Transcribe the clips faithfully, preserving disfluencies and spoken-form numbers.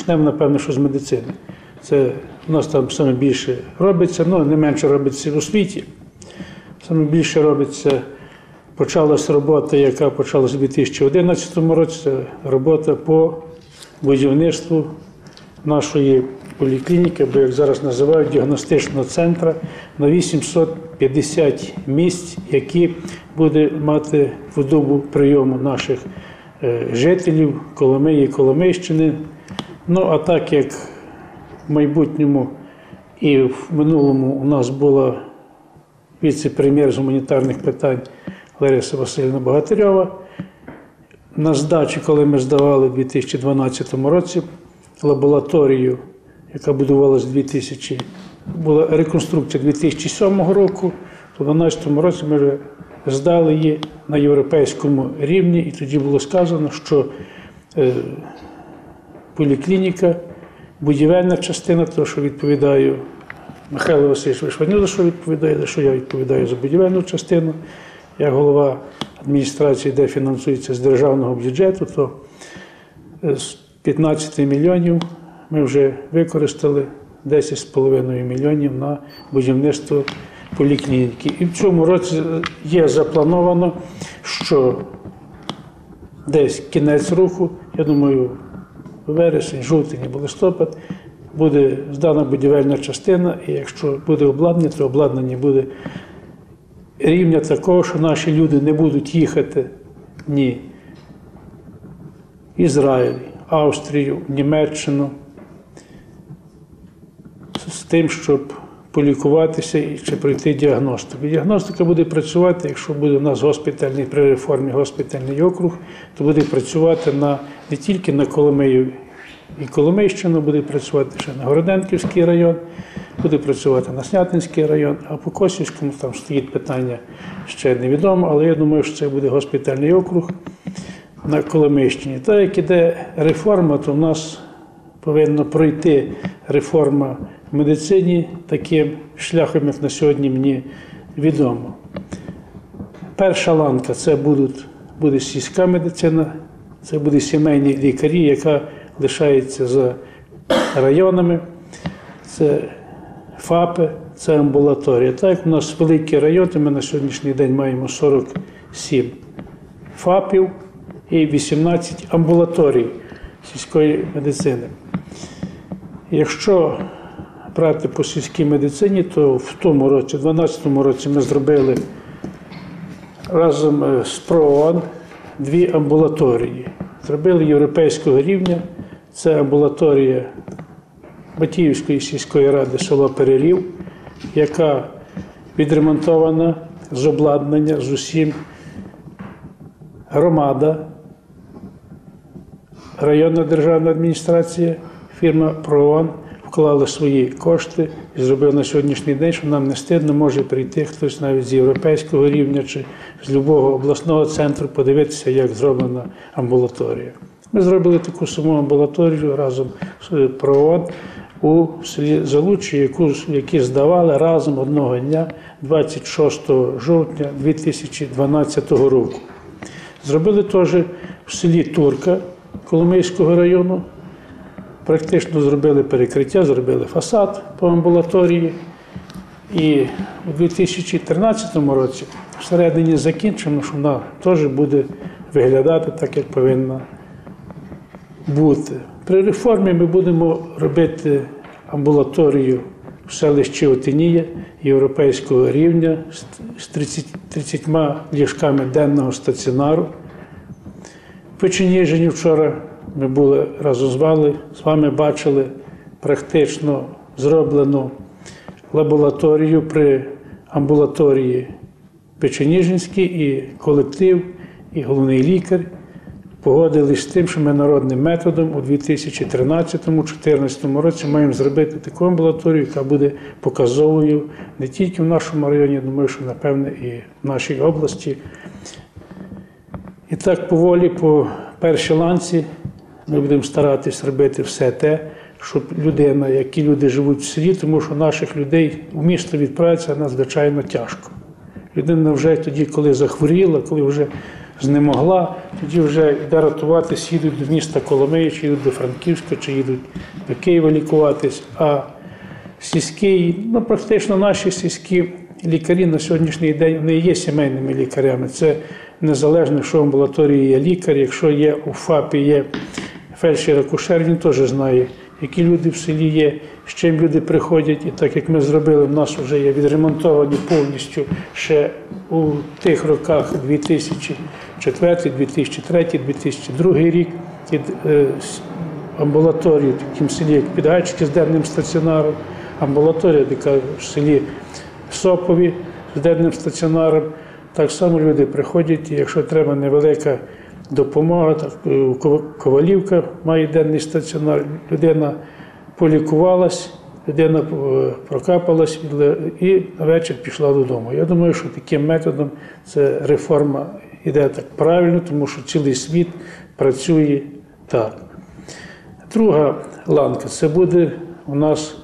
Почнемо, напевно, що з медицини. Це у нас там саме більше робиться, ну, не менше робиться в освіті. Саме більше робиться, почалась робота, яка почалася у дві тисячі одинадцятому році, це робота по будівництву нашої поліклініки, або, як зараз називають, діагностичного центру на вісімсот п'ятдесят місць, які буде мати подобу прийому наших жителів Коломиї і Коломийщини. Ну, а так як в майбутньому і в минулому у нас була віце-прем'єр з гуманітарних питань Лариса Васильівна Богатирьова, на здачі, коли ми здавали в дві тисячі дванадцятому році лабораторію, яка будувалася в дві тисячі, була реконструкція дві тисячі сьомого року, то в дві тисячі дванадцятому році ми вже здали її на європейському рівні, і тоді було сказано, що е, поліклініка, будівельна частина, то, що відповідаю Михайло Васильович Вишванюк, за що відповідає, за що я відповідаю за будівельну частину. Я голова адміністрації, де фінансується з державного бюджету, то з п'ятнадцяти мільйонів ми вже використали десять з половиною мільйонів на будівництво поліклініки. І в цьому році є заплановано, що десь кінець року, я думаю, вересень, жовтень або листопад, буде здана будівельна частина, і якщо буде обладнання, то обладнання буде рівня такого, що наші люди не будуть їхати ні в Ізраїль, Австрію, Німеччину, з тим, щоб полікуватися і чи пройти діагностику. Діагностика буде працювати, якщо буде у нас госпітальний, при реформі госпітальний округ, то буде працювати на, не тільки на Коломию і Коломийщину, буде працювати ще на Городенківський район, буде працювати на Снятинський район, а по Косівському там стоїть питання ще невідомо, але я думаю, що це буде госпітальний округ на Коломийщині. Так як іде реформа, то в нас повинна пройти реформа в медицині таким шляхом, як на сьогодні мені відомо. Перша ланка – це будуть, буде сільська медицина, це буде сімейні лікарі, яка лишається за районами, це ФАПи, це амбулаторія. Так як у нас великі райони, ми на сьогоднішній день маємо сорок сім ФАПів і вісімнадцять амбулаторій сільської медицини. Якщо брати по сільській медицині, то в тому році, в дванадцятому році, ми зробили разом з ПРООН дві амбулаторії. Зробили європейського рівня, це амбулаторія Батіївської сільської ради село Перерів, яка відремонтована з обладнання, з усім. Громада, районна державна адміністрація, фірма ПРООН вклали свої кошти і зробили на сьогоднішній день, що нам не стидно, може прийти хтось навіть з європейського рівня чи з будь-якого обласного центру подивитися, як зроблена амбулаторія. Ми зробили таку саму амбулаторію разом з ПРООН у селі Залуччя, яку, які здавали разом одного дня, двадцять шостого жовтня дві тисячі дванадцятого року. Зробили теж в селі Турка Коломийського району, практично зробили перекриття, зробили фасад по амбулаторії. І у дві тисячі тринадцятому році всередині закінчимо, що вона теж буде виглядати так, як повинна бути. При реформі ми будемо робити амбулаторію в селищі Отинія європейського рівня з тридцятьма ліжками денного стаціонару. В Печеніжині вчора ми були разом з вами, з вами бачили практично зроблену лабораторію при амбулаторії Печеніжинській, і колектив, і головний лікар погодились з тим, що ми народним методом у дві тисячі тринадцятому - дві тисячі чотирнадцятому році маємо зробити таку амбулаторію, яка буде показовою не тільки в нашому районі, думаю, що, напевне, і в нашій області. І так поволі, по першій ланці, ми будемо старатись робити все те, щоб людина, які люди живуть в селі, тому що наших людей в місто відправитися надзвичайно тяжко. Людина вже тоді, коли захворіла, коли вже знемогла, тоді вже йде рятуватись, їдуть до міста Коломиї, чи їдуть до Франківська, чи їдуть до Києва лікуватись. А сільські, ну практично наші сільські лікарі на сьогоднішній день вони є сімейними лікарями. Це незалежно, якщо в амбулаторії є лікар, якщо є у ФАПі є фельдшер-акушер, він теж знає, які люди в селі є, з чим люди приходять. І так як ми зробили, в нас вже є відремонтовані повністю ще у тих роках дві тисячі четвертий, дві тисячі третій, дві тисячі другий рік під е, амбулаторію в такому селі, як Підгайчики з денним стаціонаром, амбулаторія, яка в селі Сопові з денним стаціонаром. Так само люди приходять, і якщо треба невелика допомога, так Ковалівка має денний стаціонар, людина полікувалась, людина прокапалась і на вечір пішла додому. Я думаю, що таким методом ця реформа йде так правильно, тому що цілий світ працює так. Друга ланка – це буде у нас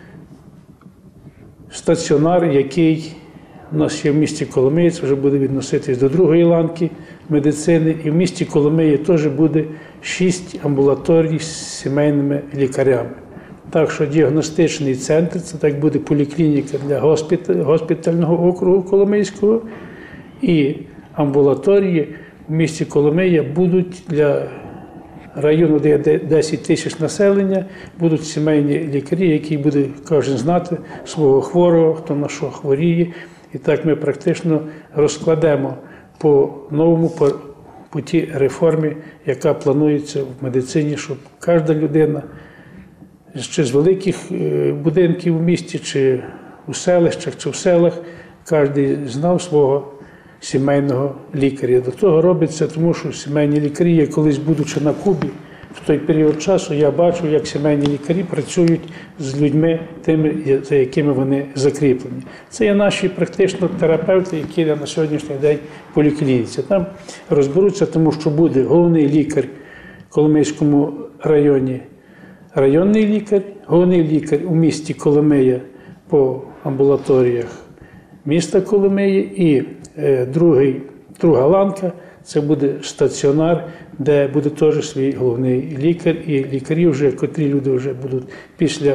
стаціонар, який у нас є в місті Коломиї, це вже буде відноситись до другої ланки медицини. І в місті Коломиї теж буде шість амбулаторій з сімейними лікарями. Так що діагностичний центр, це так буде поліклініка для госпітального округу Коломийського, і амбулаторії в місті Коломия будуть для району, де є десять тисяч населення, будуть сімейні лікарі, які буде кожен знати свого хворого, хто на що хворіє. І так ми практично розкладемо по новому, по, по тій реформі, яка планується в медицині, щоб кожна людина, чи з великих будинків у місті, чи у селищах, чи в селах, кожен знав свого сімейного лікаря. До того робиться, тому що сімейні лікарі, я колись будучи на Кубі, в той період часу я бачу, як сімейні лікарі працюють з людьми, тими, за якими вони закріплені. Це є наші практично терапевти, які на сьогоднішній день в поліклініці. Там розберуться, тому що буде головний лікар в Коломийському районі, районний лікар, головний лікар у місті Коломия по амбулаторіях міста Коломиї і е, другий, друга ланка – це буде стаціонар, де буде теж свій головний лікар, і лікарі вже, котрі люди вже будуть після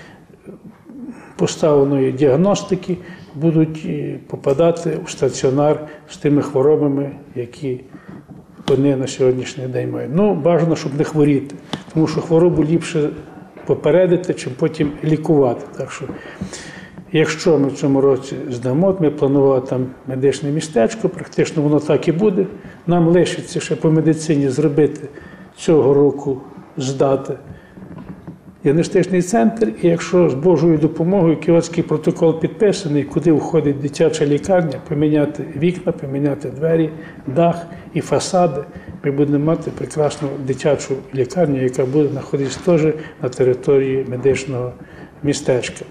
поставленої діагностики, будуть попадати у стаціонар з тими хворобами, які вони на сьогоднішній день мають. Ну, бажано, щоб не хворіти, тому що хворобу ліпше попередити, чим потім лікувати. Так що, якщо ми в цьому році здамо, ми планували там медичне містечко, практично воно так і буде. Нам лишиться ще по медицині зробити цього року, здати діагностичний центр, і якщо з Божою допомогою кіотський протокол підписаний, куди входить дитяча лікарня, поміняти вікна, поміняти двері, дах і фасади, ми будемо мати прекрасну дитячу лікарню, яка буде знаходитися теж на території медичного містечка.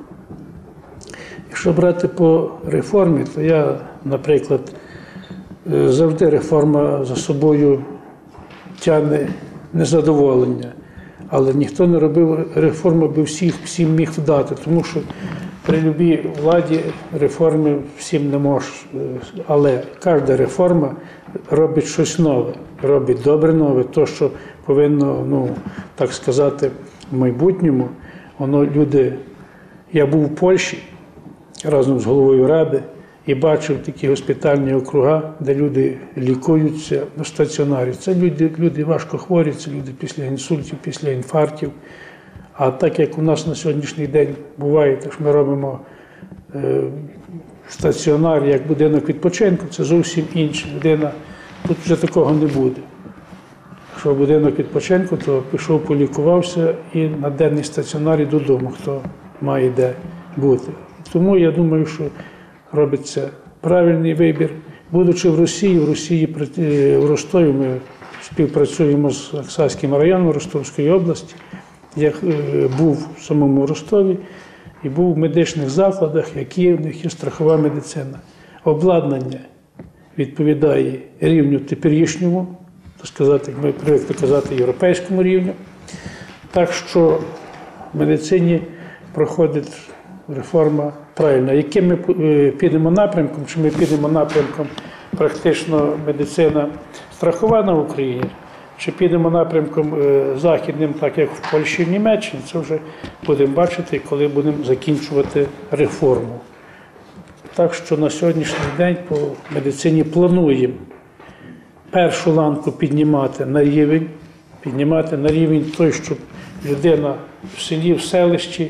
Якщо брати по реформі, то я, наприклад, завжди реформа за собою тягне незадоволення. Але ніхто не робив реформу, аби всіх, всім міг вдати, тому що при любій владі реформи всім не можеш. Але кожна реформа робить щось нове, робить добре нове, то, що повинно, ну, так сказати, в майбутньому. Воно люди, я був в Польщі разом з головою ради і бачив такі госпітальні округа, де люди лікуються на стаціонарі. Це люди, люди важко хворі, це люди після інсультів, після інфарктів. А так як у нас на сьогоднішній день буває, так що ми робимо е, стаціонар як будинок відпочинку, це зовсім інша людина. Тут вже такого не буде. Якщо будинок відпочинку, то пішов, полікувався і на денний стаціонарі додому, хто має де бути. Тому я думаю, що робиться правильний вибір. Будучи в Росії, в Росії, в Ростові ми співпрацюємо з Аксайським районом Ростовської області. Я був в самому Ростові і був в медичних закладах, які в них є страхова медицина. Обладнання відповідає рівню теперішньому, так сказати, як ми привикли казати, європейському рівню. Так що в медицині проходить реформа правильна. Яким ми підемо напрямком, чи ми підемо напрямком практично медицина страхована в Україні, чи підемо напрямком західним, так як в Польщі і в Німеччині, це вже будемо бачити, коли будемо закінчувати реформу. Так що на сьогоднішній день по медицині плануємо першу ланку піднімати на рівень, піднімати на рівень той, щоб людина в селі, в селищі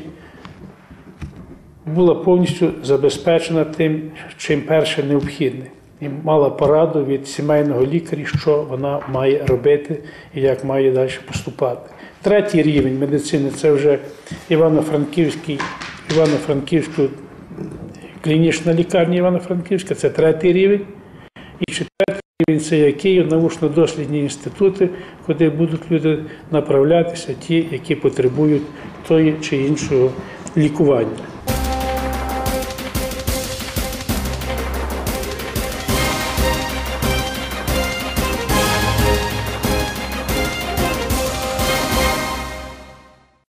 була повністю забезпечена тим, чим перше необхідне. І мала пораду від сімейного лікаря, що вона має робити і як має далі поступати. Третій рівень медицини – це вже Івано-Франківський, Івано-Франківська клінічна лікарня Івано-Франківська, це третій рівень. І четвертий рівень – це є Київ, научно-дослідні інститути, куди будуть люди направлятися, ті, які потребують тої чи іншого лікування.